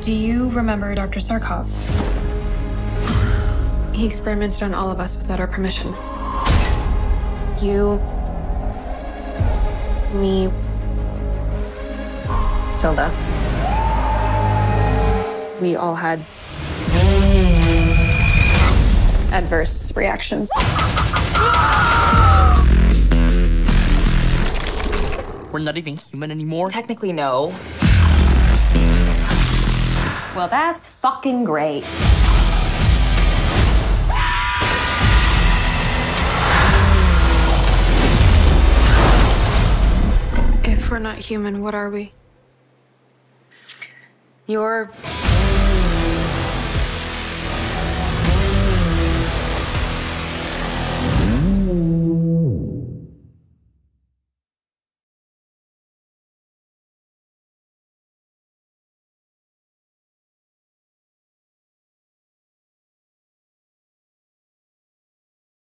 Do you remember Dr. Sarkov? He experimented on all of us without our permission. You, me, Zelda. We all had adverse reactions. We're not even human anymore? Technically, no. Well, that's fucking great. If we're not human, what are we? You're...